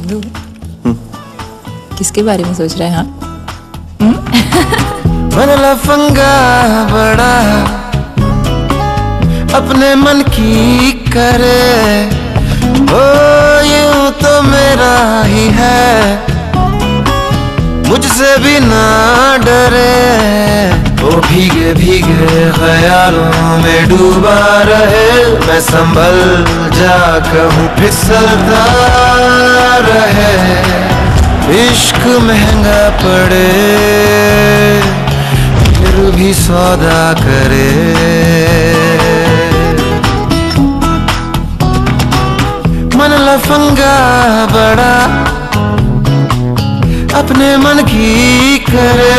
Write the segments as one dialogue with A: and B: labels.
A: नंदू, किसके बारे में सोच रहे हैं?
B: मन लफंगा बड़ा अपने मन की करे, ओ यूं तो मेरा ही है, मुझसे भी ना डरे। वो भीगे भीगे ख्यालों में डूबा रहे, मैं संभल जा कहूँ फिसलता रहे। इश्क महंगा पड़े फिर भी सौदा करे। मन लफंगा बड़ा अपने मन की करे,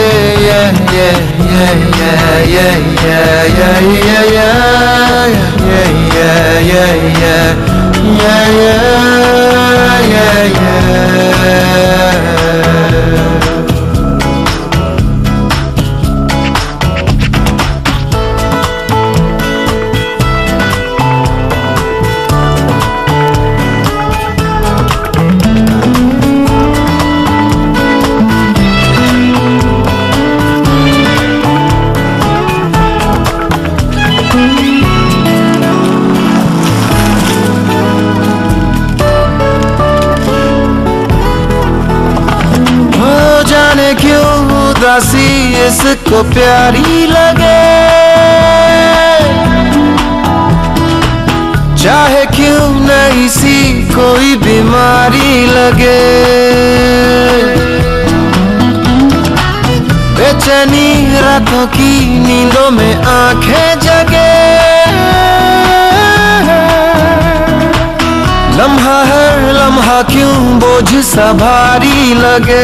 B: क्यों उदासी इसको प्यारी लगे, चाहे क्यों नहीं सी कोई बीमारी लगे। बेचैनी रातों की नींदों में आंखें जगे, लम्हा हर लम्हा क्यों बोझ सा भारी लगे।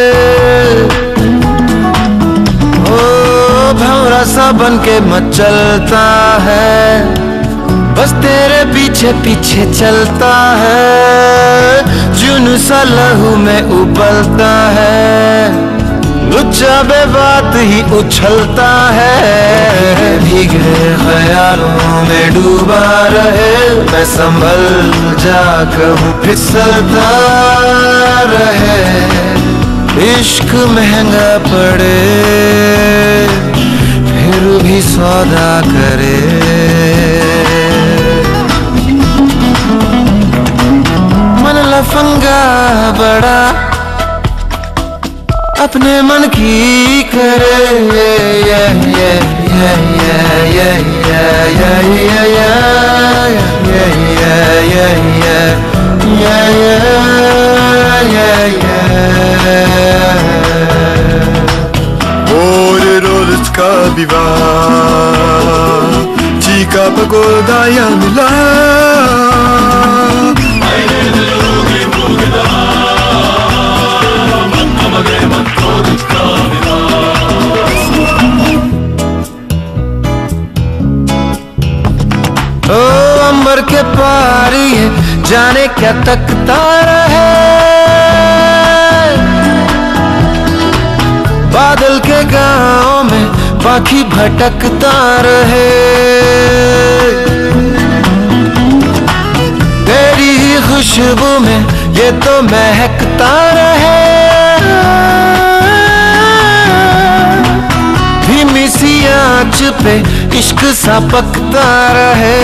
B: ओ भंवरा सा बन के मचलता है, बस तेरे पीछे पीछे चलता है। जुनून सा लहू में उबलता है, लुच्चा बेबात ही उछलता है। भीगे ख्यालों में डूबा रहे, मैं संभल जा कहूँ फिसलता रहे। इश्क महंगा पड़े फिर भी सौदा करे। मन लफंगा बड़ा अपने मन की करे,
C: Ka viva chica pagoda ya mila
B: ओ अंबर के पार ये जाने क्या तकता रहे, बादल के गांव में पाखी भटकता रहे। तेरी ही खुशबू में ये तो महकता रहे, धीमी सी आंच पे इश्क सा पकता रहे।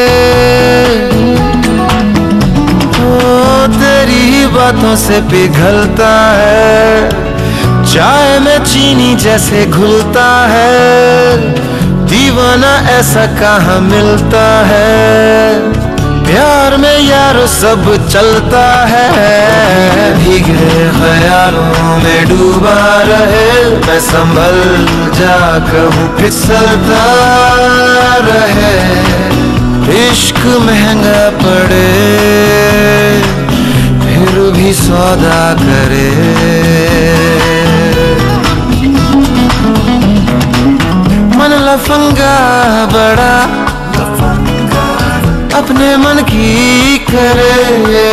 B: ओ तेरी ही बातों से पिघलता है, चाय में चीनी जैसे घुलता है। दीवाना ऐसा कहाँ मिलता है, प्यार में यारो सब चलता है। भीगे ख्यालों में डूबा रहे, मैं संभल जा कहूँ फिसलता रहे। इश्क महंगा पड़े फिर भी सौदा करे। मन लफंगा बड़ा अपने मन की करे,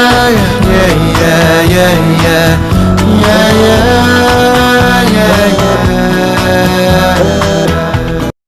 B: yeah.